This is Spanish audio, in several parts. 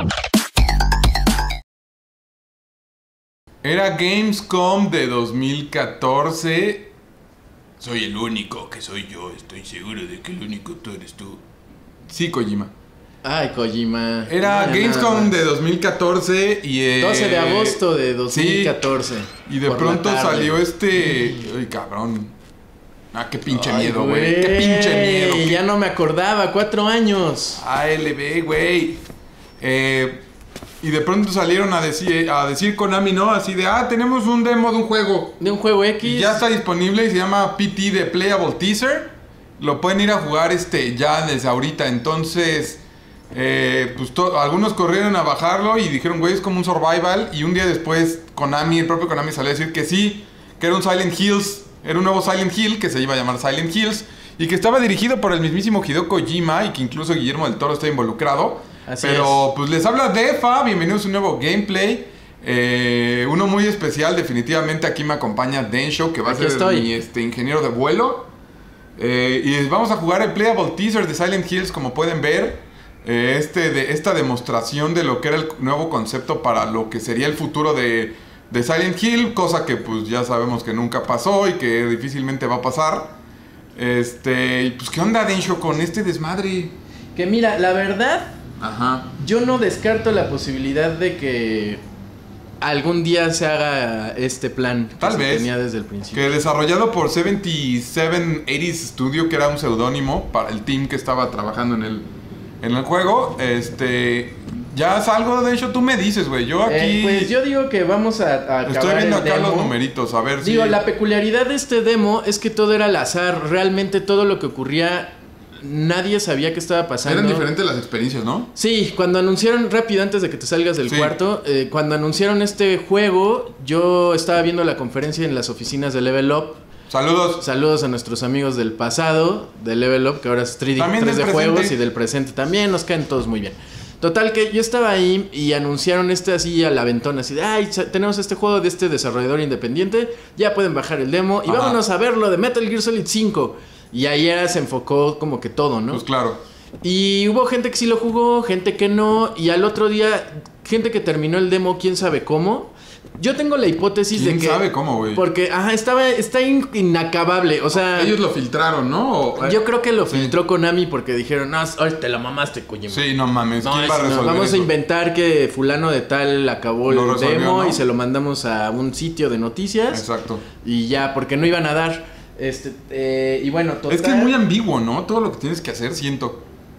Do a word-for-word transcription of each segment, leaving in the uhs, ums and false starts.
Era Gamescom de dos mil catorce. Soy el único que soy yo. Estoy seguro de que el único tú eres tú. Sí, Kojima. Ay, Kojima. Era Nada Gamescom más. de dos mil catorce y... Eh, doce de agosto de dos mil catorce. Sí, y de pronto salió este... Ay, cabrón. Ah, qué pinche Ay, miedo, güey. Qué pinche miedo. Ya no me acordaba, cuatro años. A L B, güey. Eh... Y de pronto salieron a decir, a decir Konami, ¿no? Así de, ah, tenemos un demo de un juego. De un juego X. Y ya está disponible y se llama P T de Playable Teaser. Lo pueden ir a jugar este ya desde ahorita. Entonces, eh, pues to- algunos corrieron a bajarlo y dijeron, güey, es como un survival. Y un día después, Konami, el propio Konami salió a decir que sí, que era un Silent Hills. Era un nuevo Silent Hill que se iba a llamar Silent Hills. Y que estaba dirigido por el mismísimo Hideo Kojima y que incluso Guillermo del Toro está involucrado. Así Pero es. pues les habla Defa, bienvenidos a un nuevo gameplay. Eh, uno muy especial, definitivamente aquí me acompaña Densho, que va Aquí a ser estoy. mi este, ingeniero de vuelo. Eh, y vamos a jugar el Playable Teaser de Silent Hills, como pueden ver. Eh, este de, esta demostración de lo que era el nuevo concepto para lo que sería el futuro de, de Silent Hill. Cosa que pues ya sabemos que nunca pasó y que difícilmente va a pasar. Este, y pues ¿qué onda, Densho, con este desmadre? Que mira, la verdad, Ajá. yo no descarto la posibilidad de que algún día se haga este plan que Tal se vez. tenía desde el principio. Que desarrollado por setenta y siete ochenta Studio, que era un seudónimo para el team que estaba trabajando en el, en el juego. Este, ya salgo, de hecho tú me dices, güey. Yo aquí Eh, pues yo digo que vamos a, a acabar estoy viendo el acá demo. los numeritos, a ver si... Digo, la peculiaridad de este demo es que todo era al azar. Realmente todo lo que ocurría, nadie sabía qué estaba pasando. Eran diferentes las experiencias, ¿no? Sí, cuando anunciaron, rápido antes de que te salgas del Sí. cuarto, eh, cuando anunciaron este juego, yo estaba viendo la conferencia en las oficinas de Level Up. Saludos. Saludos a nuestros amigos del pasado, de Level Up, que ahora es tres D, También tres D del juegos, presente. y del presente también, nos caen todos muy bien. Total, que yo estaba ahí y anunciaron este así al aventón, así de, ay, sa- tenemos este juego de este desarrollador independiente, ya pueden bajar el demo y Ajá. vámonos a verlo de Metal Gear Solid cinco. Y ahí era, se enfocó como que todo, ¿no? Pues claro. Y hubo gente que sí lo jugó, gente que no, y al otro día, gente que terminó el demo, quién sabe cómo. Yo tengo la hipótesis ¿Quién de que... sabe cómo, güey? Porque, ajá, estaba, está in- inacabable, o sea... Ellos lo filtraron, ¿no? O- Yo creo que lo Sí. filtró Konami porque dijeron, no, ay, te la mamaste, Kojima. Sí, no mames, No, ¿quién es- va a no, resolver vamos eso? a inventar que fulano de tal acabó Lo el resolvió, demo ¿no? y se lo mandamos a un sitio de noticias. Exacto. Y ya, porque no iban a dar. Este, eh, y bueno, total... Es que es muy ambiguo, ¿no? Todo lo que tienes que hacer, siento.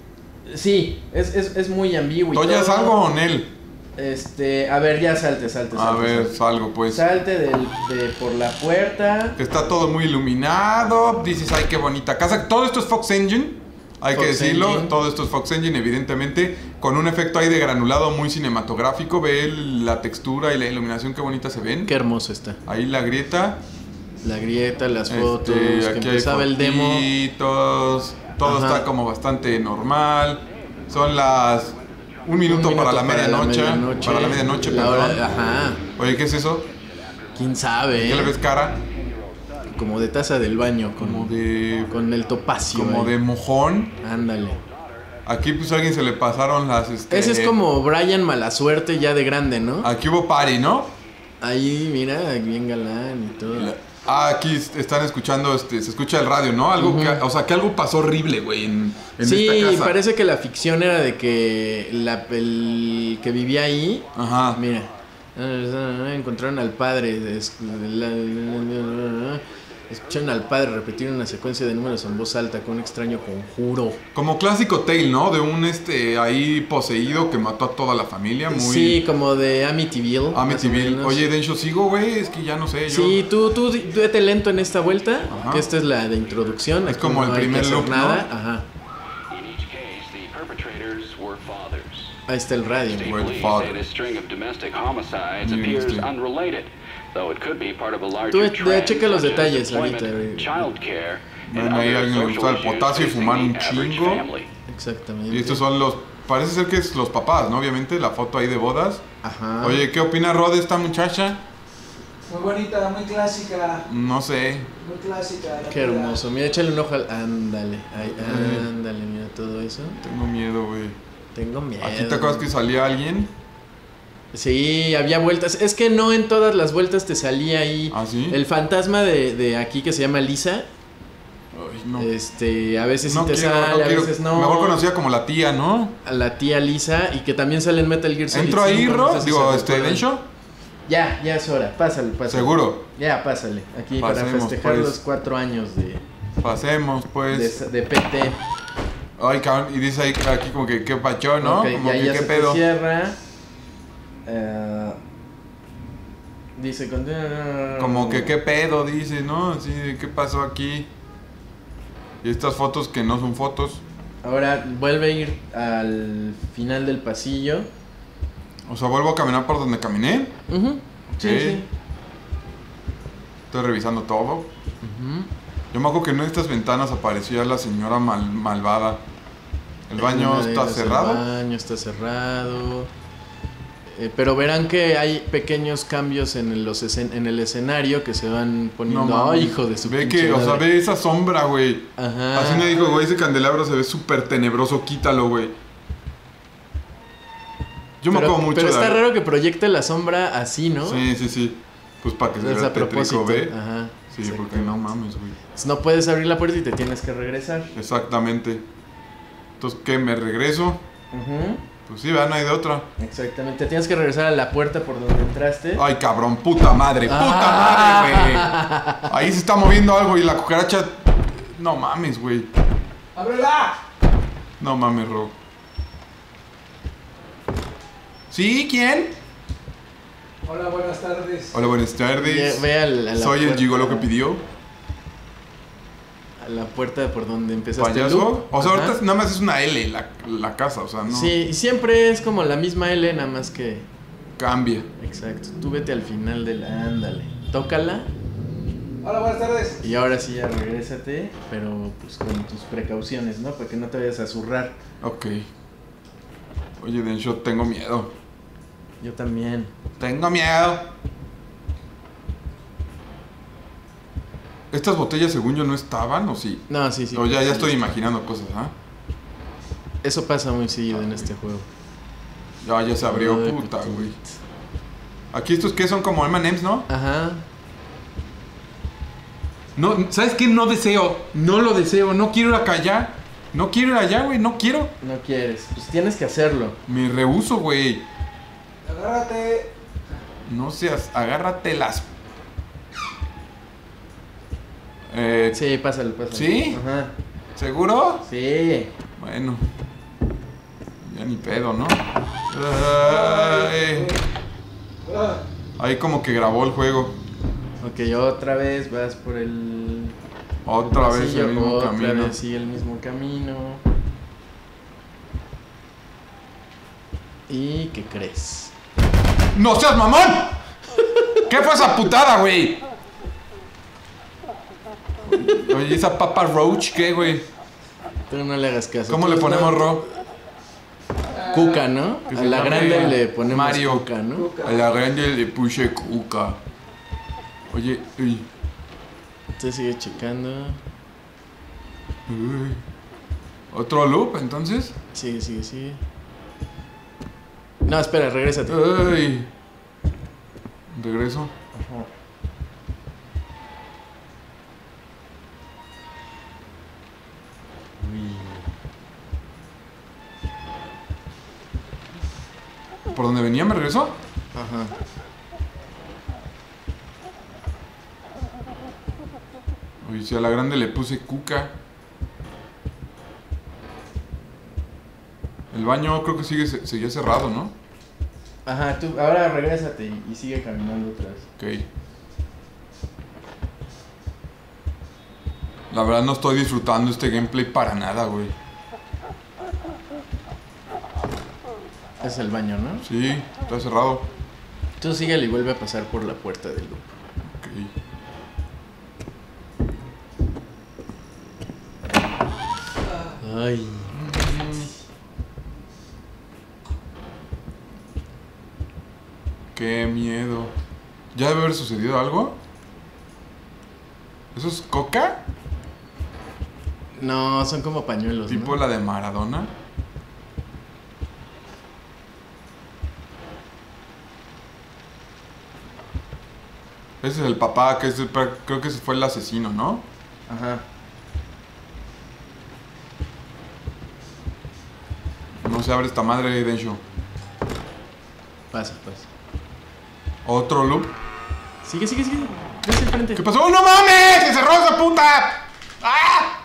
Sí, es, es, es muy ambiguo. y ¿Toya todo. salgo o Nel? Este, a ver, ya salte, salte, A salte. ver, salte. salgo pues. Salte del- de, por la puerta. Está todo muy iluminado. Dices, ay, qué bonita casa. Todo esto es Fox Engine. Hay Fox que decirlo. Engine. Todo esto es Fox Engine, evidentemente. Con un efecto ahí de granulado muy cinematográfico. Ve el- la textura y la iluminación, qué bonita se ven. Qué hermoso está. Ahí la grieta. La grieta, las fotos, Este, que aquí hay empezaba el demo. fotitos, todo Ajá. está como bastante normal. Son las... Un minuto, Un para, la minuto medianoche, medianoche. Para la medianoche, La perdón. hora- ajá. Oye, ¿qué es eso? ¿Quién sabe? ¿Qué le eh? ves cara? Como de taza del baño, como, Como de... con el topacio. Como ahí. de mojón. Ándale. Aquí pues a alguien se le pasaron las... Este, Ese es como Brian Malasuerte ya de grande, ¿no? Aquí hubo party, ¿no? Ahí, mira, bien galán y todo. Ah, aquí est- están escuchando, este, se escucha el radio, ¿no? Algo Ujú. que, o sea, que algo pasó horrible, güey, en, en Sí, esta casa. parece que la ficción era de que la, el que vivía ahí, Ajá. mira, encontraron al padre, es- la- escucharon al padre repetir una secuencia de números en voz alta con un extraño conjuro. Como clásico tale, ¿no? De un este ahí poseído que mató a toda la familia, muy... Sí, como de Amityville. más o Amityville. menos. Oye, Densho, ¿sigo, güey? Es que ya no sé, yo... Sí, tú, tú di- vete lento en esta vuelta, Ajá. que esta es la de introducción. Es aquí como no el hay que primer hacer loop, ¿no? nada. Ajá. In each case, the perpetrators were fathers. Ahí está el radio. State Were the police father. say this string of domestic homicides Yeah, appears sí. unrelated, though it could be part of a larger Tú, eh, trend checa los such as detalles employment, ahorita. child care, and Bueno, ahí other alguien le gusta el social potasio y issues fumar facing un the average chingo. family. Exactamente. Y estos son los... Parece ser que es los papás, ¿no? Obviamente, la foto ahí de bodas. Ajá. Oye, ¿qué opina Rod de esta muchacha? Muy bonita, muy clásica, No sé. muy clásica. la Qué verdad. hermoso. Mira, échale un ojo al... Ándale. Ay, Eh. ándale, mira todo eso. Tengo miedo, güey. Tengo miedo. ¿Aquí te acuerdas que salía alguien? Sí, había vueltas. Es que no en todas las vueltas te salía ahí. ¿Ah, sí? El fantasma de, de aquí que se llama Lisa. Ay, no. Este, a veces No sí te quiero, sale, no a quiero. veces no. Mejor conocida como la tía, ¿no? A la tía Lisa y que también sale en Metal Gear Solid ¿Entro ahí, cinco, Ro? no sé si Digo, se este, recuerdan. Densho. Ya, ya es hora. Pásale, pásale. ¿Seguro? Ya, pásale. Aquí Pasemos, para festejar pues. los cuatro años de, Pasemos, pues. de, de P T. Ay, cabrón. Y dice ahí, aquí como que qué pacho, ¿no? Ok, como ya, que ya qué se te pedo. cierra. Eh, dice con... Como que qué pedo, dice, ¿no? Así, ¿qué pasó aquí? Y estas fotos que no son fotos. Ahora vuelve a ir al final del pasillo. O sea, vuelvo a caminar por donde caminé. Ujú. Sí, Ok. sí. Estoy revisando todo. Ujú. Yo me acuerdo que en estas ventanas aparecía la señora mal- malvada. El En baño una de está ellas cerrado. El baño está cerrado. Eh, pero verán que hay pequeños cambios en el, los escen- en el escenario que se van poniendo. No, ¡Ay, mames. hijo de su Ve pinche que, o sea, madre! ve esa sombra, güey. Ajá. Así me dijo, güey, ese candelabro se ve súper tenebroso, quítalo, güey. Yo me pero, acuerdo mucho pero de está la- raro que proyecte la sombra así, ¿no? Sí, sí, sí. Pues para que se Es vea a propósito. tétrico, ¿ve? Ajá. Sí, exacto. porque no mames, güey. No puedes abrir la puerta y te tienes que regresar. Exactamente. Entonces, ¿qué? ¿Me regreso? Ujú. Pues sí, ¿verdad? No hay de otra. Exactamente. Te tienes que regresar a la puerta por donde entraste. Ay, cabrón, puta madre, puta madre, güey. Ahí se está moviendo algo y la cucaracha... No mames, güey. ¡Ábrela! No mames, Rob. ¿Sí? ¿Quién? Hola, buenas tardes. Hola, buenas tardes. Ve al- a la Soy el puerta. gigolo que pidió. A la puerta por donde empezaste el ¿Payaso? loop. O sea, Ajá. ahorita nada más es una L la, la casa, o sea, no Sí, y siempre es como la misma L, nada más que... cambia. Exacto. Tú vete al final de la... Ándale. Tócala. Hola, buenas tardes. Y ahora sí ya regrésate, pero pues con tus precauciones, ¿no? Para que no te vayas a zurrar. Ok. Oye, Densho, tengo miedo. Yo también. Tengo miedo. Estas botellas, según yo, no estaban, ¿o sí? No, sí, sí. o ya, ya estoy imaginando cosas, ¿ah? Eso pasa muy seguido en este juego. Ya, ya se abrió, Ay, puta, puto. güey. Aquí estos que son como eme and eme's, ¿no? Ajá. No, ¿sabes qué? No deseo. No lo deseo. No quiero ir acá allá. No quiero ir allá, güey. No quiero. No quieres. Pues tienes que hacerlo. Me rehuso, güey. Agárrate. No seas. Agárrate las. Eh, Sí, pásale, pásale. ¿Sí? Ajá. ¿Seguro? Sí. Bueno. Ya ni pedo, ¿no? Ay. Ah, Ahí como que grabó el juego. Ok, otra vez vas por el... Otra vez pasillo, el mismo otra camino. vez sigue el mismo camino. ¿Y qué crees? ¡No seas mamón! ¿Qué fue esa putada, güey? Oye, esa Papa Roach, ¿qué, güey? Tú no le hagas caso. ¿Cómo Tú le no- ponemos Ro? Cuca, ¿no? Que A se la llame grande le ponemos Mario. Cuca, ¿no? A la grande le puse cuca. Oye, uy. Usted sigue checando. Uy. ¿Otro loop, entonces? Sigue, sigue, sigue. No, espera, regrésate. Ay. Regreso. Ajá. ¿Por dónde venía me regreso? Ajá. Oye, si a la grande le puse cuca. El baño creo que sigue seguía cerrado, ¿no? Ajá, tú ahora regrésate y, y sigue caminando otra vez. Ok. La verdad no estoy disfrutando este gameplay para nada, güey. Es el baño, ¿no? Sí, está cerrado. Tú síguele y vuelve a pasar por la puerta del loop. Ok. Ay. Qué miedo. ¿Ya debe haber sucedido algo? ¿Eso es coca? No, son como pañuelos, ¿Tipo ¿no? la de Maradona? Ese es el papá, que es el- creo que ese fue el asesino, ¿no? Ajá. No se abre esta madre, Densho. Pasa, pasa. Otro loop. Sigue, sigue, sigue. Ves el frente. ¿Qué pasó? ¡No mames! ¡Se cerró esa puta! ¡Ah!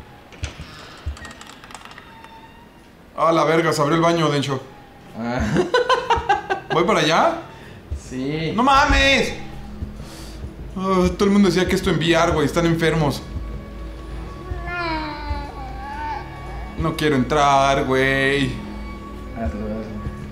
¡Ah, la verga! Se abrió el baño, Densho. Ah. ¿Voy para allá? Sí. ¡No mames! Ah, todo el mundo decía que esto en V R, güey. Están enfermos. No quiero entrar, güey. Hazlo, hazlo.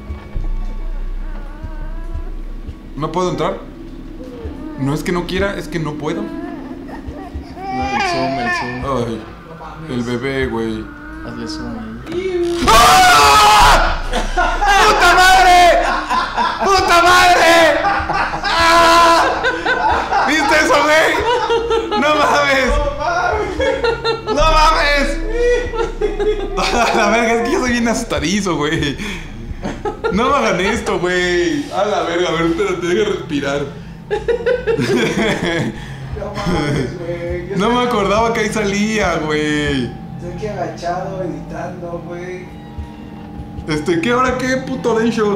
¿No puedo entrar? No es que no quiera, es que no puedo. No, el zoom, el zoom. Ay, el bebé, güey. Hazle zoom ahí. ¡Ah! ¡Puta madre! ¡Puta madre! ¡Ah! ¿Viste eso, güey? ¡No mames! ¡No mames! A la verga, es que yo soy bien asustadizo, güey. No me hagan esto, güey. A la verga, a ver, espérate, deja respirar. No mames, güey. Yo No estoy- me acordaba que ahí salía, güey. Estoy aquí agachado, editando, güey. Este, ¿qué ahora qué, puto Densho?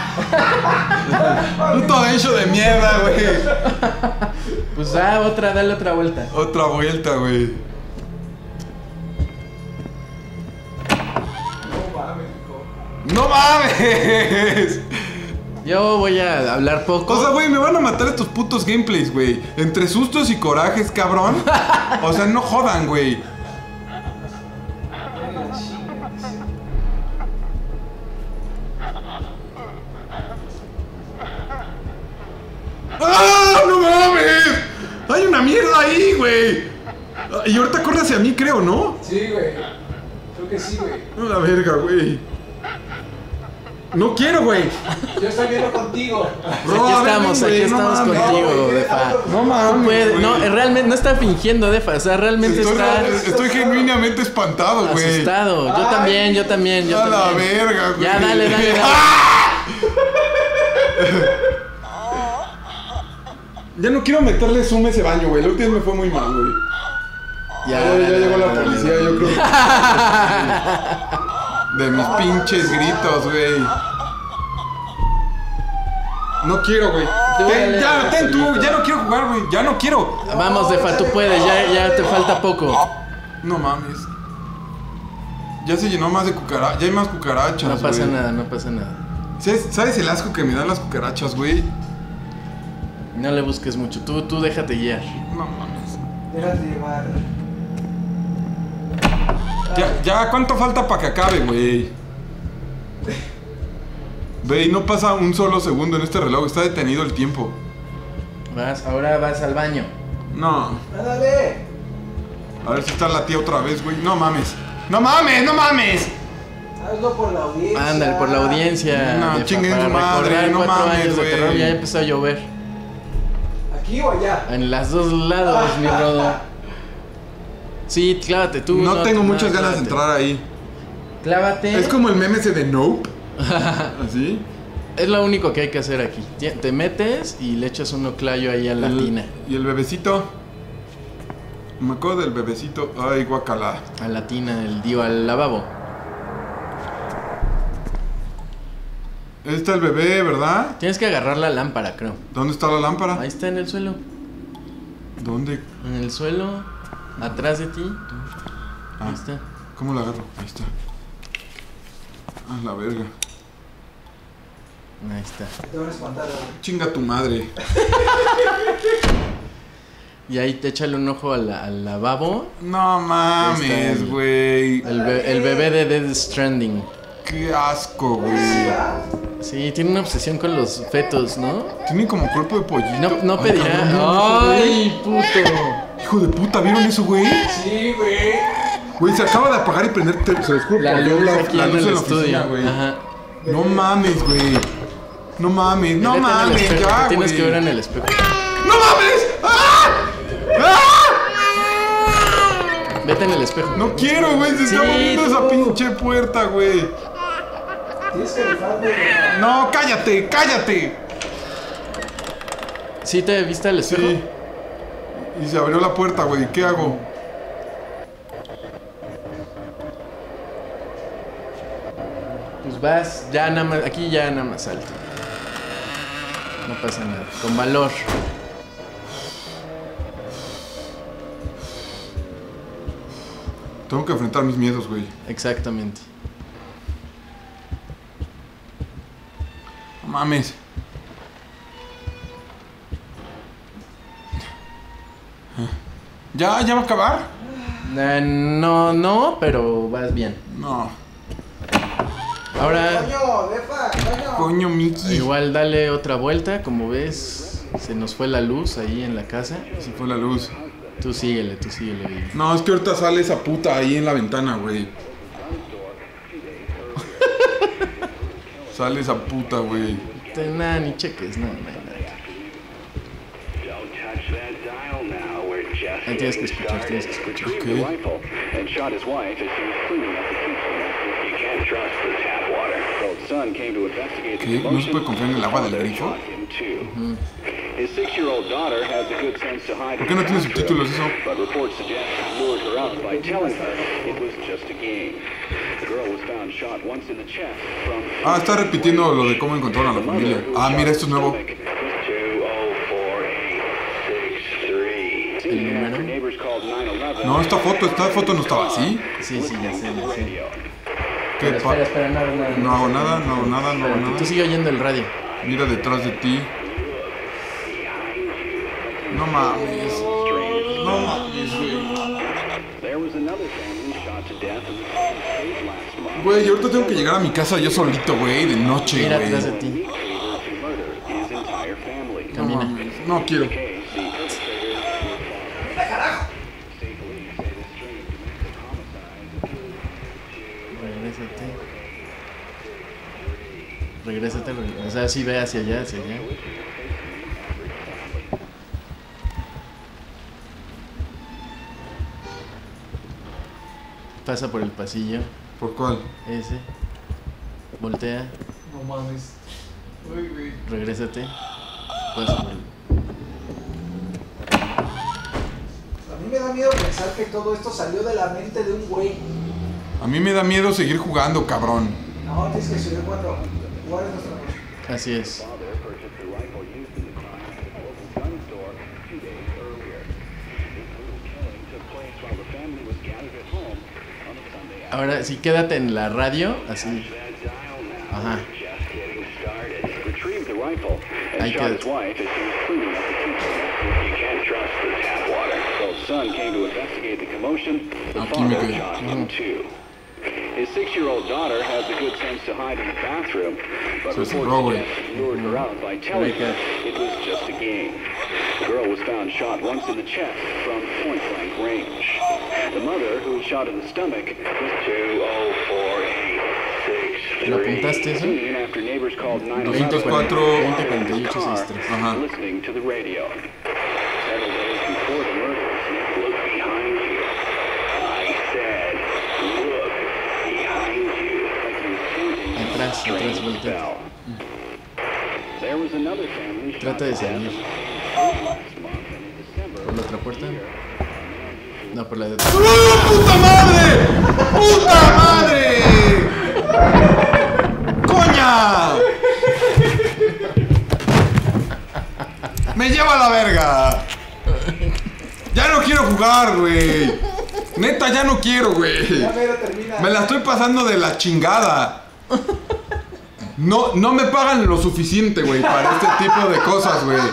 Puto Densho de mierda, güey. Pues da otra, dale otra vuelta. Otra vuelta, güey. No mames, hijo. ¡No mames! Yo voy a hablar poco. O sea, güey, me van a matar estos putos gameplays, güey. Entre sustos y corajes, cabrón. O sea, no jodan, güey. Ay, la chinga, dice. ¡Ah! ¡No mames! Hay una mierda ahí, güey. Ah, y ahorita corre hacia mí, creo, ¿no? Sí, güey. Creo que sí, güey. No, la verga, güey. No quiero, güey. Yo estoy viendo contigo. Bro, Aquí a ver, estamos, güey, aquí no estamos mames. contigo, No, güey, Defa. No mames, No puede- güey. no, realmente no está fingiendo, Defa. O sea, realmente Estoy, está estoy genuinamente espantado, güey. asustado. Yo Ay. también, yo también, yo A la también. verga, güey. Ya, dale, dale, dale. Ya no quiero meterle zoom a ese baño, güey. La última vez me fue muy mal, güey. Ya, Ya, ya dale, llegó la dale, policía, dale. yo creo. De mis pinches gritos, güey. No quiero, güey. Tú Ten- dale, Ya, ten tú. solito. Ya no quiero jugar, güey. Ya no quiero. Vamos, Defa, tú puedes, ya, ya te falta poco. No mames. Ya se llenó más de cucarachas. Ya hay más cucarachas, No pasa güey. nada, no pasa nada. ¿Sabes, ¿Sabes el asco que me dan las cucarachas, güey? No le busques mucho, tú, tú déjate guiar. No mames. Déjate llevar. Ya, ya, ¿cuánto falta para que acabe, güey? Ve, y no pasa un solo segundo en este reloj. Está detenido el tiempo. Vas, ahora vas al baño. No. ¡Ándale! A ver si está la tía otra vez, güey. No mames. ¡No mames! ¡No mames! Hazlo por la audiencia. Ándale, por la audiencia. No, Defa, chinguen para su madre, recordar no cuatro mames, años de güey. terror, ya empezó a llover. ¿Aquí o allá? En las dos lados, mi rodo. Sí, clávate tú. No tengo tú, muchas no, ganas de clávate. entrar ahí. Clávate. Es como el meme ese de Nope. Así. Es lo único que hay que hacer aquí. Te te metes y le echas un oclayo ahí a la El- tina. Y el bebecito. Me acuerdo del bebecito. Ay, guacala. A la tina, el digo, al lavabo. Ahí está el bebé, ¿verdad? Tienes que agarrar la lámpara, creo. ¿Dónde está la lámpara? Ahí está en el suelo. ¿Dónde? En el suelo, atrás de ti. Ah, Ahí está. ¿Cómo la agarro? Ahí está. Ah, la verga. Ahí está. Te van a espantar, güey. Chinga tu madre. Y ahí te échale un ojo al, al lavabo. No Ahí está mames, el- güey. El, be- el bebé de Dead Stranding. Qué asco, güey. Sí, tiene una obsesión con los fetos, ¿no? Tiene como cuerpo de pollito. No, no Ay, pedirá. cabrón, ¿vieron eso, güey? ¡Ay, puto! Hijo de puta, ¿vieron eso, güey? Sí, güey. Güey, se acaba de apagar y prender. te- Se les juro, La perdió luz la, aquí la en luz el en la estudio. oficina, güey. Ajá. No mames, güey. No mames, no Vete en el mames, espejo, ya, te güey. Tienes que ver en el espejo. ¡No mames! ¡Ah! ¡Ah! Vete en el espejo. No quiero, güey. Se está Sí, moviendo tú. esa pinche puerta, güey. Tienes que rifarte, güey. No, cállate, cállate. ¿Sí te viste al espejo? Sí. Y se abrió la puerta, güey. ¿Qué hago? Pues vas, ya nada más, aquí ya nada más salta. No pasa nada, con valor. Tengo que enfrentar mis miedos, güey. Exactamente. No mames. ¿Ya? ¿Ya va a acabar? Eh, no, no, pero vas bien. No. Ahora, Coño, defa, coño. Coño, Mickey. igual dale otra vuelta, como ves, se nos fue la luz ahí en la casa. Se fue la luz. Tú síguele, tú síguele. Ahí. No, es que ahorita sale esa puta ahí en la ventana, güey. Sale esa puta, güey. Te- Nada, ni cheques, no, no hay nada. Don't touch that dial now. We're just Ahí tienes que getting escuchar, tienes que started. escuchar. Retrieved the Ok. rifle and shot his wife as she was cleaning up the kitchen. You can't trust the tap water. Old son came to investigate the ¿Qué? ¿No se commotion. puede confiar en el agua del Father grifo? shot him too. His six-year-old daughter had the good sense to hide ¿Por in qué no the tiene bathroom, subtítulos eso? but reports suggest he lured her out by telling her it was just a game. The girl was found shot once in the chest from Ah, está repitiendo lo de cómo encontraron a la familia. Ah, mira, esto es nuevo. ¿El número? No, esta foto, esta foto no estaba así. Sí, sí, ya sé, ya sé. ¿Qué Pero pa- espera, espera, no hago nada. No hago nada, no hago nada, no hago Espérate, tú nada. sigue oyendo el radio. Mira detrás de ti. No mames. No mames, güey. Güey, ahorita tengo que llegar a mi casa yo solito, güey, de noche, Mira güey. atrás de ti. No Camina. mames, no quiero. Regrésate. Regrésate, regrésate. O sea, sí ve hacia allá, hacia allá. Pasa por el pasillo. ¿Por cuál? Ese. Voltea. No mames. Uy, güey. Regrésate. Pasa por el... A mí me da miedo pensar que todo esto salió de la mente de un güey. A mí me da miedo seguir jugando, cabrón. No, tienes que subir cuando jugar es nuestra noche. Así es. Ahora sí, quédate en la radio, así. Ajá. Ahí quédate. Aquí me quedé. His six-year-old daughter had the good sense to hide in the bathroom, but So it's reports Broadway. suggest he lured her out by telling her it was just a game. The girl was found shot once in the chest from point-blank range. The mother, who was shot in the stomach, was two oh four eight six ¿Lo apuntaste eso? Soon after neighbors called nine one doscientos one cuatro. veinte cuarenta y ocho car, sesenta y tres. Ajá. listening to the radio. Several days before the murders, look behind you. I said, look behind you. Like he was pointing at Atrás, a strange atrás, voltea. spell. There was another family shot Trata de to death salir. last month, and in December, ¿Por la otra puerta? No, por la de... ¡Oh, puta madre! ¡Puta madre! ¡Coña! ¡Me lleva a la verga! Ya no quiero jugar, güey. Neta, ya no quiero, güey. Ya mero termina. Me la estoy pasando de la chingada. No, no me pagan lo suficiente, güey, para este tipo de cosas, güey.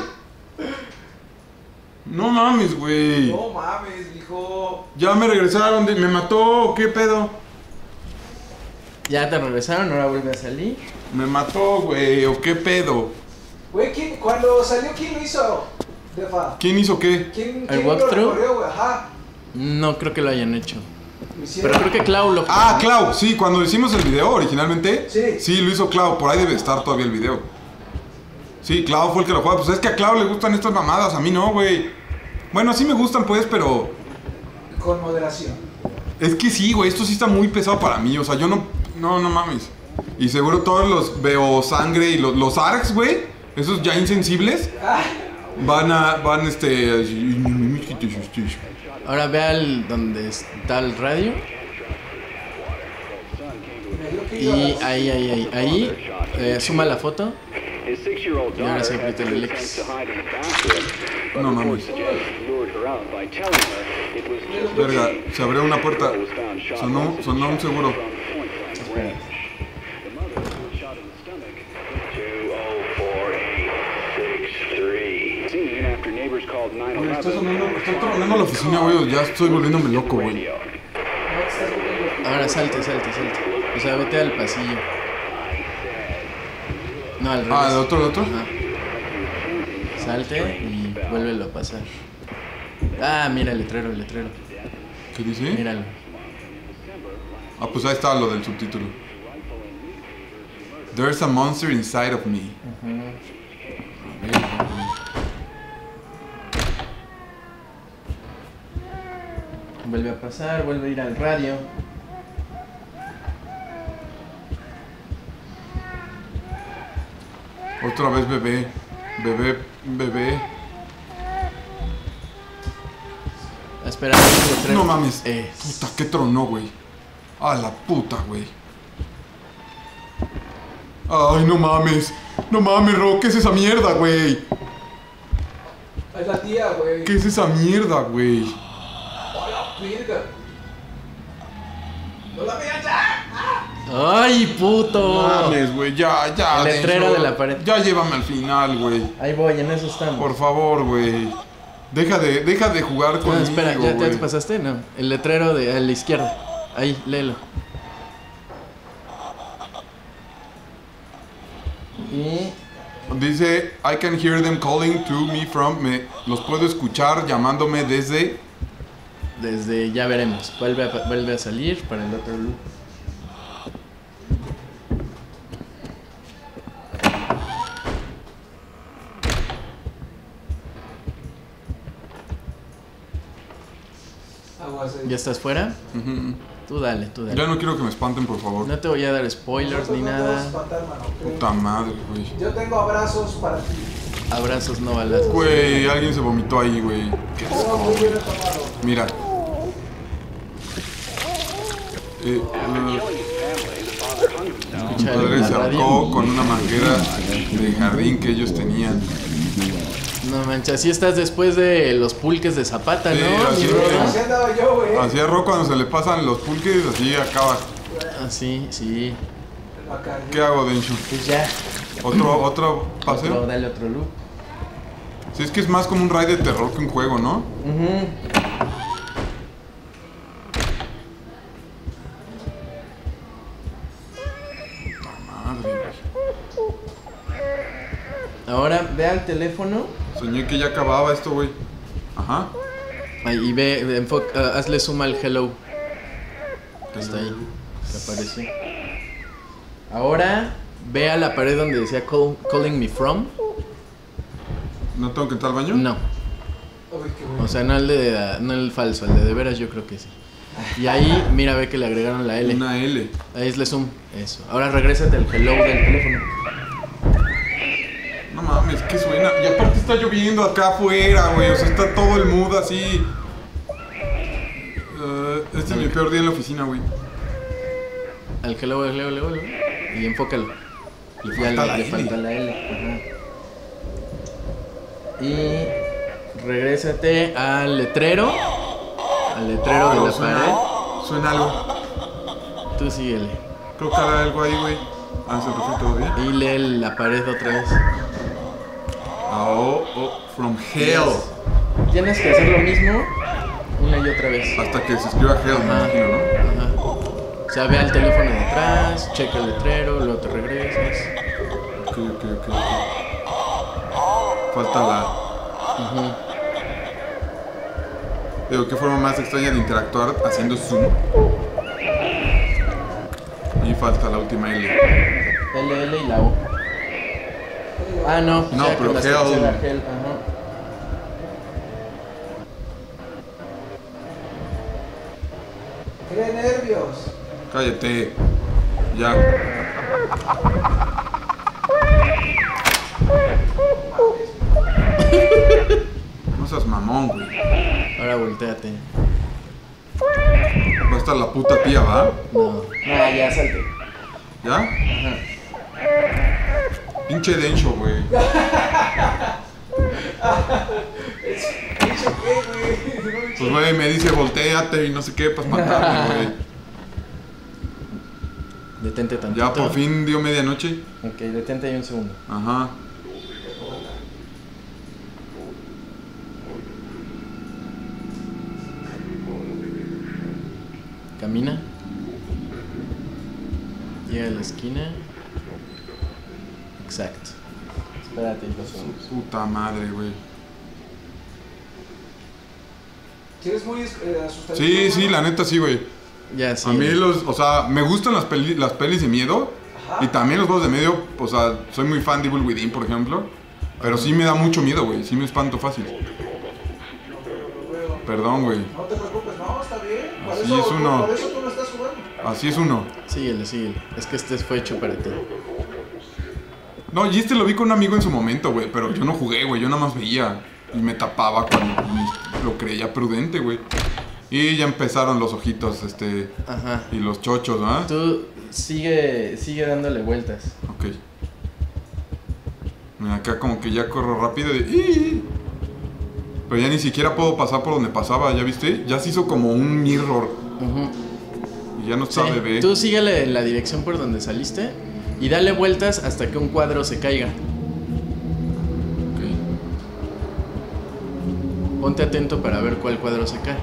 No mames, güey. No mames, dijo. Ya me regresaron, de- ¿me mató o qué pedo? Ya te regresaron, ahora vuelve a salir. Me mató, güey, o qué pedo. Güey, ¿quién, cuando salió, ¿quién lo hizo? Defa. ¿Quién hizo qué? ¿Quién, ¿El quién lo walkthrough? recorrió, güey? Ajá. No creo que lo hayan hecho. Lo hicieron. Pero creo que Clau lo... Ah, Clau, sí, cuando hicimos el video originalmente. Sí. Sí, lo hizo Clau, por ahí debe estar todavía el video. Sí, Clau fue el que lo juega. Pues es que a Clau le gustan estas mamadas, a mí no, güey. Bueno, sí me gustan, pues, pero... Con moderación. Es que sí, güey, esto sí está muy pesado para mí. O sea, yo no... No, no mames. Y seguro todos los veo sangre y los, los A R Gs, güey. Esos ya insensibles. Ah, Van a, van este... Ahora ve al donde está el radio. Y ahí, ahí, ahí, ahí. Eh, suma la foto. Y ahora se aprieta el X. No mames. Verga, se abrió una puerta. Sonó, sonó un seguro. Espera. Oye, está sonando, está tronando la oficina, güey. Ya estoy volviéndome loco, güey. Ahora salte, salte, salte. O sea, vete al pasillo. No, al revés. Ah, ¿el otro, el otro? Ajá. Salte y vuélvelo a pasar. Ah, mira el letrero, el letrero. ¿Qué dice? Míralo. Ah, pues ahí está lo del subtítulo. There's a monster inside of me. Vuelve a pasar, vuelve a ir al radio. Otra vez bebé. Bebé, bebé. Espera, el letrero. No mames. Es. Puta, qué tronó, güey. A la puta, güey. Ay, no mames. No mames, Ro. ¿Qué es esa mierda, güey? Es la tía, güey. ¿Qué es esa mierda, güey? ¡Hola, virga! ¡No la veas ya! ¡Ay, puto! Mames, güey. Ya, ya. El letrero Denso. de la pared. Ya llévame al final, güey. Ahí voy, en eso estamos. Por favor, güey. Deja de, deja de jugar No, conmigo, espera, ¿ya, ¿ya güey. te pasaste? No. El letrero de a la izquierda. Ahí, léelo. Y... Dice, I can hear them calling to me from... Me, los puedo escuchar llamándome desde... Desde ya veremos. Vuelve a, vuelve a salir para el otro loop. Aguas ahí. ¿Ya estás fuera? Ujú. Tú dale, tú dale. Ya no quiero que me espanten, por favor. No te voy a dar spoilers Nosotros ni no te vas a nada. espantar, mano, ¿ok? Puta madre, güey. Yo tengo abrazos para ti. Abrazos, no balazos. Güey, alguien se vomitó ahí, güey. Todo muy bien tomado. Mira. Eh, eh, mi Escucha padre la se radio. ahorcó con una manguera de jardín que ellos tenían. No manches, así estás después de los pulques de Zapata, Sí, ¿no? así Mi es. brother? Así andaba yo, güey. Así es, Ro, cuando se le pasan los pulques, así acaba. Ah, sí, sí. Bacardi. ¿Qué hago, Denshu? Pues ya. ¿Otro, otro Otro, paseo? dale otro loop. Sí, es que es más como un raid de terror que un juego, ¿no? Ujú. Madre, güey. Ahora ve al teléfono. Soñé que ya acababa esto, güey. Ajá. Ahí, y ve, ve enfo- ah, hazle zoom al hello. Que está ahí. Que apareció. Ahora ve a la pared donde decía call- calling me from. ¿No tengo que entrar al baño? No. Uy, qué bueno. O sea, no el de no el falso, el de de veras yo creo que sí. Y ahí, mira, ve que le agregaron la L. Una L. Ahí es le zoom. Eso. Ahora regrésate al hello del teléfono. No mames, ¿qué suena? Y aparte está lloviendo acá afuera, güey. O sea, está todo el mood así. Eh, este es mi peor día en la oficina, güey. Al hello, hello, hello, hello. Y enfócalo. Le Ya falta le, la le L. falta la L. Ajá. Y regrésate al letrero. Al letrero de Pero la suena, pared. suena algo. Tú síguele. Creo que hará algo ahí, güey. Ah, se perfecto, todo bien. Y lee la pared otra vez. Oh, oh, from hell. Tienes que hacer lo mismo una y otra vez. Hasta que se escriba hell, me Ajá. imagino, ¿no? Ajá. O sea, ve al teléfono de atrás, checa el letrero, luego te regresas. Ok, ok, ok. ok. Falta la... Ujú. Digo, qué forma más extraña de interactuar haciendo zoom. Y falta la última L. L, L y la O. Ah, no. No, ya pero con la hell. tercera, hell, ajá. ¡Qué nervios! Cállate. Ya. Mames. seas mamón, güey. Ahora volteate. Va a estar la puta tía, ¿va? No. Ah, ya salte. ¿Ya? Ajá. Pinche dencho, güey. ¿Dicho qué, güey? Pues, güey, me dice volteate y no sé qué, pues matarme, güey. Detente tantito. Ya por fin dio medianoche. Ok, detente ahí un segundo. Ajá. Camina. Llega a la esquina. Exacto. Espérate dos segundos. Puta madre, güey. ¿Sí eres muy eh, asustado? Sí, sí, la neta sí, güey. Ya, sí. A mí los, o sea, me gustan las, peli, las pelis de miedo. Ajá. Y también los juegos de medio, o sea, soy muy fan de Evil Within, por ejemplo. Pero sí me da mucho miedo, güey. Sí me espanto fácil. Perdón, güey. No te preocupes, no, está bien. Por Así eso, es uno. Por eso tú no estás jugando. Así es uno. Síguele, síguele. Es que este fue hecho para ti. No, y este lo vi con un amigo en su momento, güey. Pero yo no jugué, güey. Yo nada más veía. Y me tapaba cuando lo creía prudente, güey. Y ya empezaron los ojitos, este... Ajá. Y los chochos, ¿ah? Tú sigue, sigue dándole vueltas. Ok. Mira, acá como que ya corro rápido y... ¡Ih! Pero ya ni siquiera puedo pasar por donde pasaba, ¿ya viste? Ya se hizo como un mirror. Ujú. Y ya no está Sí, bebé. tú síguele en la dirección por donde saliste y dale vueltas hasta que un cuadro se caiga. Ok. Ponte atento para ver cuál cuadro se cae.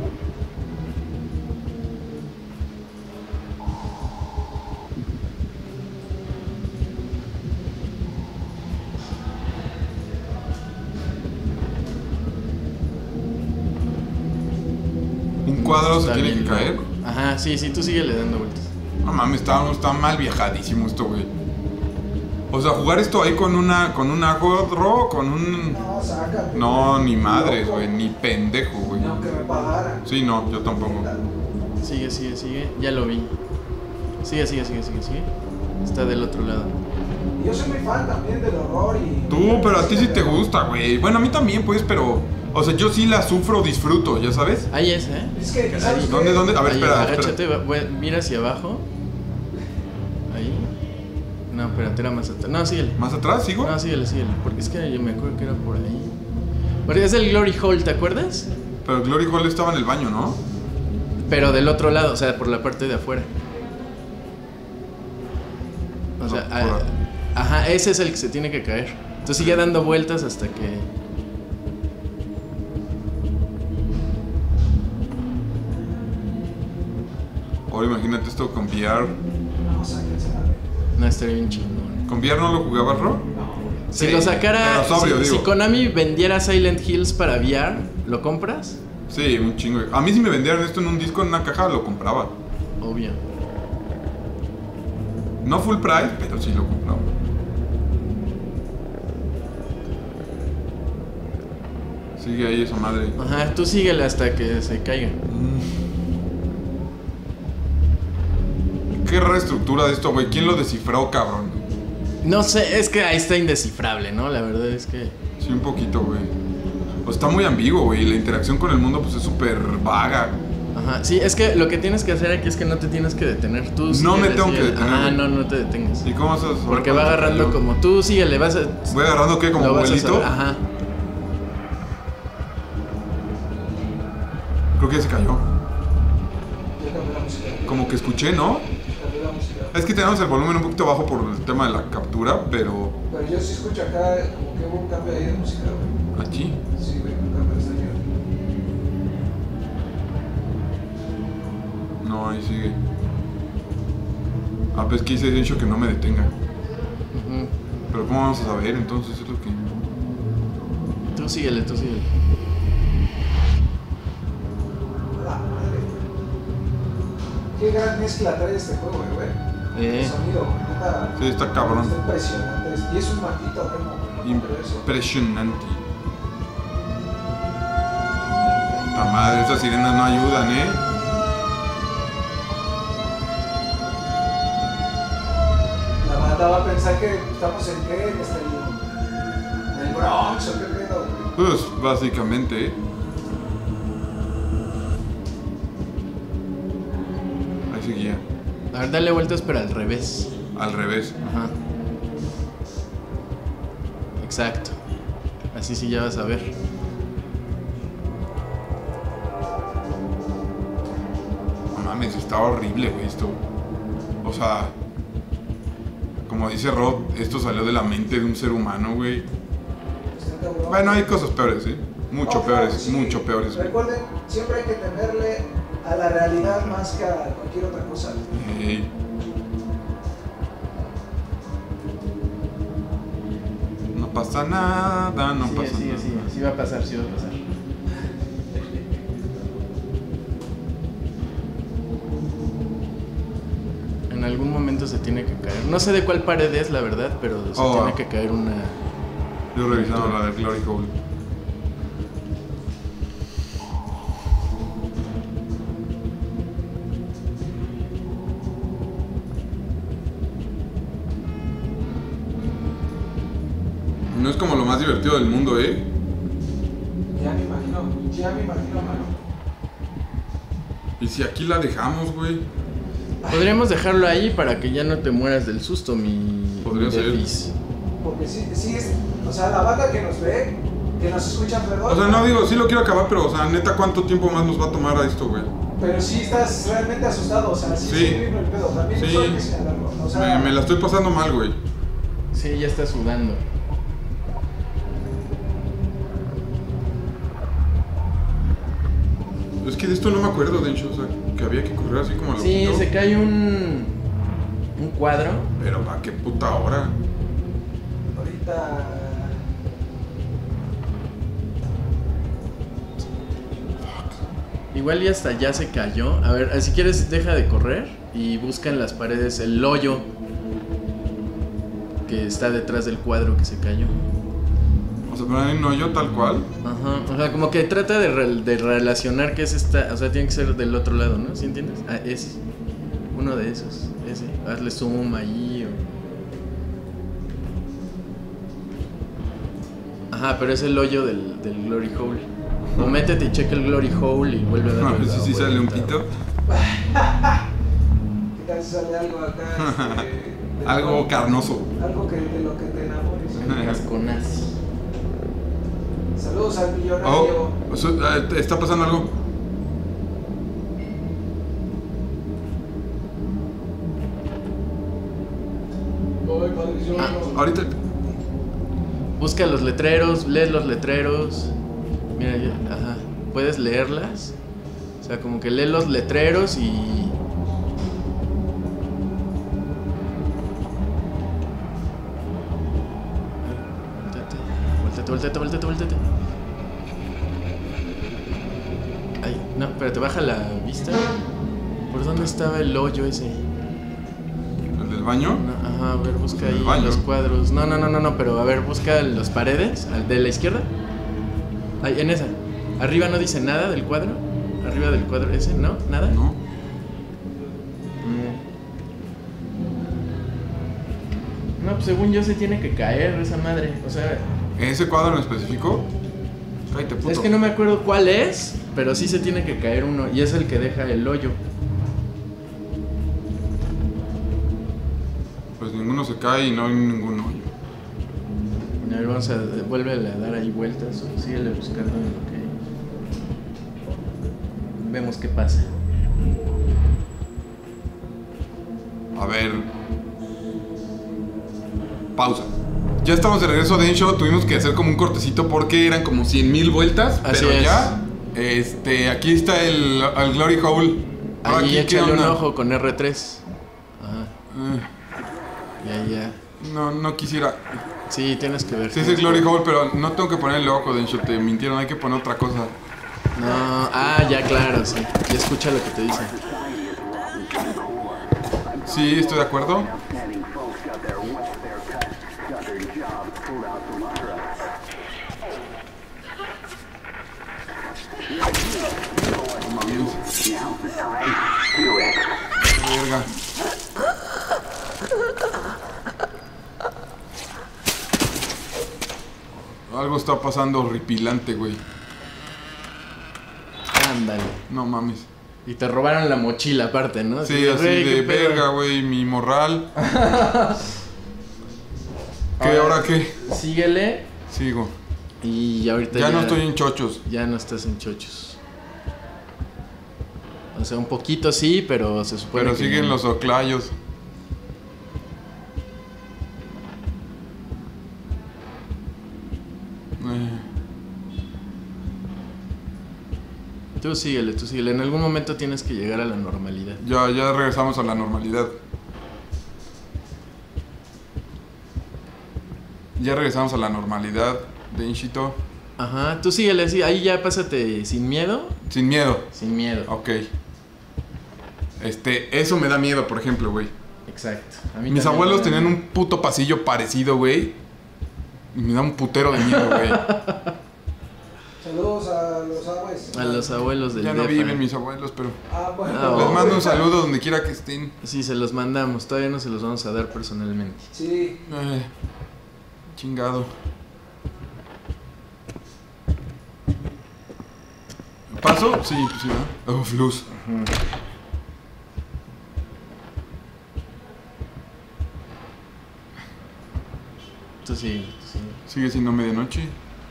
¿Un cuadro se Está tiene bien que caer? loco. Ajá, sí, sí, tú síguele dando vueltas. No mames, está, está mal viajadísimo esto, güey. O sea, jugar esto ahí con una con un agodro, con un... No, sácame. No, ni madres, Loco. güey, ni pendejo, güey. Ni aunque me pagaran. Sí, no, yo tampoco. Sigue, sigue, sigue. Ya lo vi. Sigue, sigue, sigue, sigue, sigue. Está del otro lado. Yo soy muy fan también del horror y... Tú, pero a ti sí te gusta, güey. Bueno, a mí también, pues, pero... O sea, yo sí la sufro, disfruto, ¿ya sabes? Ahí es, ¿eh? Es que, Caray. ¿sabes qué? ¿Dónde, dónde? A ver, Ahí, espera, agáchate, espera. va- va- mira hacia abajo. Ahí. No, espérate, era más atrás. No, síguele. ¿Más atrás, sigo? No, síguele, síguele. Porque es que yo me acuerdo que era por ahí. Porque es el Glory Hall, ¿te acuerdas? Pero Glory Hall estaba en el baño, ¿no? Pero del otro lado, o sea, por la parte de afuera. O sea, No, ah, por- ajá, ese es el que se tiene que caer. Entonces sigue dando vueltas hasta que... Ahora imagínate esto con V R. No, sáquense la verga. No, estaría bien chingón. ¿Con V R no lo jugabas, Ro? Si Sí, lo sacara... pero sobrio, si, digo. si Konami vendiera Silent Hills para V R, ¿lo compras? Sí, un chingo. A mí si me vendieran esto en un disco, en una caja, lo compraba. Obvio. No full price, pero sí lo compraba. Sigue ahí esa madre. Ajá, tú síguele hasta que se caiga. Qué rara estructura de esto, güey. ¿Quién lo descifró, cabrón? No sé, es que ahí está indescifrable, ¿no? La verdad es que... Sí, un poquito, güey. O está muy ambiguo, güey. La interacción con el mundo, pues, es súper vaga. Ajá, sí, es que lo que tienes que hacer aquí es que no te tienes que detener. Tú No me síguele, tengo que síguele. detener, Ah, güey. no, no te detengas. ¿Y cómo vas a saber Porque cuándo va se agarrando cayó? como tú, síguele, vas a... ¿Voy agarrando qué? ¿Como lo vas a abuelito? saber, ajá. Creo que ya se cayó. Yo cambié la música. Como que escuché, ¿no? Cambié la música. Es que tenemos el volumen un poquito bajo por el tema de la captura, pero... Pero yo sí escucho acá como que hubo un cambio ahí de música, güey. Aquí. Sí, güey, un cambio extraño. No, ahí sigue. Ah, pues que hice dicho que no me detenga. Ujú. Pero ¿cómo vamos a saber? Entonces es lo que... Tú síguele, tú síguele. La madre, güey. Qué gran mezcla trae este juego, güey. Eh. El sonido, güey. Neta, Sí, está cabrón. Está impresionante. Y es un maldito remo, güey. No puedo creer eso. Impresionante. Puta madre, esas sirenas no ayudan, ¿eh? La banda va a pensar que estamos en qué, en este, en el Bronx o qué pedo, güey. Pues básicamente, ¿eh? Ahí seguía. A ver, dale vueltas pero al revés. Al revés. Ajá. Exacto. Así sí ya vas a ver. No mames, está horrible, güey, esto. O sea, como dice Rob, esto salió de la mente de un ser humano, güey. Está cabrón. Bueno, hay cosas peores, ¿eh? Mucho No, claro, peores, sí. mucho peores, güey. Recuerden, siempre hay que temerle a la realidad más que a cualquier otra cosa. Ey. No pasa nada, no sí, pasa sí, nada. sí, sí va a pasar, sí va a pasar. En algún momento se tiene que caer. No sé de cuál pared es, la verdad, pero se Oh. tiene que caer una... Yo revisando la del Glory Hole. No es como lo más divertido del mundo, ¿eh? Ya me imagino, ya me imagino, mano. Y si aquí la dejamos, güey. Podríamos dejarlo ahí para que ya no te mueras del susto, mi... Podría mi ser. Defis. Porque sí, sí es, o sea, la banda que nos ve, que nos escucha alrededor. O sea, no digo, sí lo quiero acabar, pero, o sea, neta, ¿cuánto tiempo más nos va a tomar a esto, güey? Pero sí estás realmente asustado, o sea, sí, Sí. sí, viendo el pedo. También Sí. eso hay que señalarlo. O sea, Me, me la estoy pasando mal, güey. Sí, ya está sudando. Es que de esto no me acuerdo, de hecho, o sea, que había que correr así como a lo Sí, quito. se cae un... un cuadro. Pero ¿a qué puta hora? ahorita. Igual y hasta ya se cayó. A ver, si quieres deja de correr y busca en las paredes el hoyo que está detrás del cuadro que se cayó. O sea, pero hay un hoyo tal cual. Ajá, o sea, como que trata de, re- de relacionar que es esta, o sea, tiene que ser del otro lado, ¿no? ¿Sí entiendes? Ah, ese, uno de esos, ese, hazle zoom ahí o... Ajá, pero es el hoyo del, del Glory Hole. O métete y checa el Glory Hole y vuelve a A darle ver si la sí sale un vuelta. pito. ¿Qué tal si sale algo acá? Este, de- Algo carnoso. Algo que de lo que te enamores. Casconazo. Saludos al Oh, millonario. o sea, eh, ¿está pasando algo? Ay, padre, yo no- Ahorita. Busca los letreros, lees los letreros. Mira, ya, ajá, puedes leerlas. O sea, como que lee los letreros y... Voltate, voltate, voltate, voltate. Ay, no, pero te baja la vista. ¿Por dónde estaba el hoyo ese? ¿El del baño? No, ajá, a ver, busca En el ahí baño. los cuadros. No, no, no, no, no, pero a ver, busca las paredes, al de la izquierda. Ahí, en esa. Arriba no dice nada del cuadro. Arriba del cuadro ese, ¿no? ¿Nada? No. Mm. No, pues según yo se tiene que caer esa madre. O sea, ¿Ese cuadro en específico? Cállate, puto. es que no me acuerdo cuál es, pero sí se tiene que caer uno. Y es el que deja el hoyo. Pues ninguno se cae y no hay ningún hoyo. A ver, vamos a vuelve a dar ahí vueltas o síguele buscando en lo que vemos qué pasa. A ver. Pausa. Ya estamos de regreso de Show. Tuvimos que hacer como un cortecito porque eran como cien mil vueltas. Así pero es. ya. Este, aquí está el, el Glory Hole. Ahora, Ahí aquí, ¿qué échale un onda? ojo con R tres. Ajá. Eh, Ya, ya. no, no quisiera. Sí, tienes que ver. Sí, es el Glory Hole, pero no tengo que poner el ojo de Show. Te mintieron, hay que poner otra cosa. No, ah, ya, claro, sí. Ya escucha lo que te dice. Sí, estoy de acuerdo. Verga. Algo está pasando horripilante, güey. Ándale. No mames. Y te robaron la mochila aparte, ¿no? Sí, así "Güey, de qué pedo". verga, güey, mi morral. ¿Qué, Ahora, ahora qué? Síguele Sigo. y ahorita Ya ya, no estoy en chochos. ya no estás en chochos. O sea, un poquito sí, pero se supone Pero que siguen no. los oclayos. Eh, Tú síguele, tú síguele. En algún momento tienes que llegar a la normalidad. ya, ya regresamos a la normalidad. Ya regresamos a la normalidad, Denshito. Ajá, tú síguele, sí. Ahí ya pásate sin miedo. Sin miedo. Sin miedo. Ok. Este, eso me da miedo, por ejemplo, güey. Exacto. A mí Mis también abuelos me da tenían miedo. un puto pasillo parecido, güey. Y me da un putero de miedo, güey. Saludos a los abuelos. A los abuelos del Ya no D E F A. viven mis abuelos, pero Ah, bueno. Ah, les oh. mando un saludo donde quiera que estén. Sí, se los mandamos. Todavía no se los vamos a dar personalmente. Sí. Eh, chingado. ¿Paso? Sí, pues sí, ¿no? Uf, luz. Tú sí, tú sí. Sigue siendo medianoche.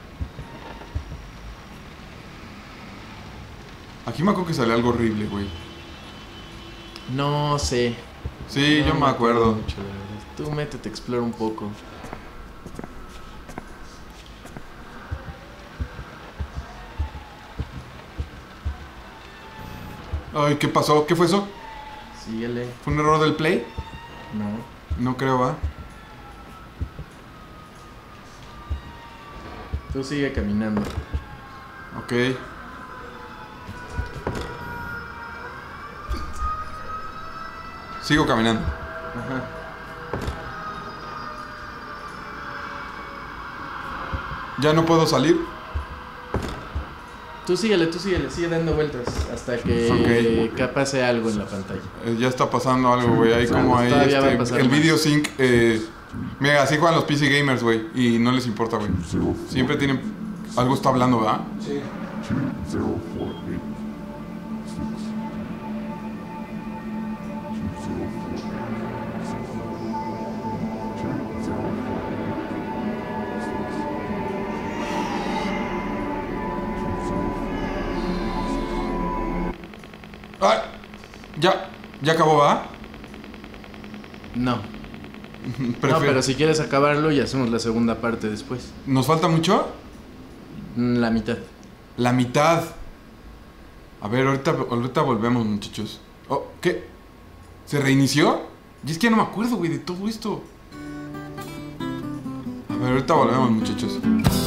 Aquí me acuerdo que sale algo horrible, güey. No sé. Sí, No yo me acuerdo. mucho, la verdad. Tú métete, explora un poco. Ay, ¿qué pasó? ¿Qué fue eso? Síguele. ¿Fue un error del play? No. No creo, ¿va? Tú sigue caminando. Ok. Sigo caminando. Ajá. ¿Ya no puedo salir? Tú síguele, tú síguele, sigue dando vueltas hasta que Ok. que pase algo en la pantalla. Eh, ya está pasando algo, güey. Ahí Sí, como ahí todavía va a este, pasar el más. video sync. Eh, mira, así juegan los P C gamers, güey. Y no les importa, güey. Siempre tienen. Algo está hablando, ¿verdad? Sí. ¡Ah! Ya. Ya acabó, ¿va? No. Prefiero- No, pero si quieres acabarlo y hacemos la segunda parte después. ¿Nos falta mucho? Mm, La mitad. La mitad. A ver, ahorita, ahorita volvemos, muchachos. Oh, ¿qué? ¿Se reinició? Y es que ya no me acuerdo, güey, de todo esto. A ver, ahorita volvemos, muchachos.